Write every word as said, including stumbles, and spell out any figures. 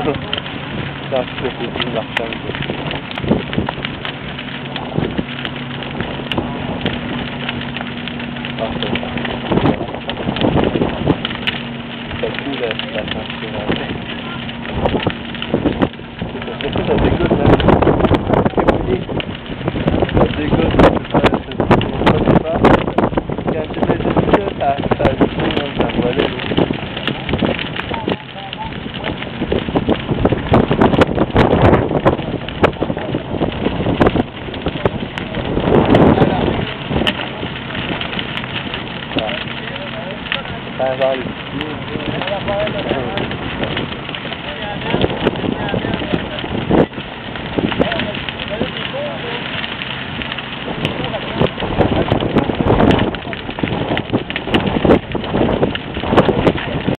Ça, je peux te dire l'arcade. Ça pue la station finale. Est-ce que ça dégoûte là? Ça dégoûte, ça dégoûte pas. Quand tu fais ça, ça ça joue, ça volait. Ça va aller.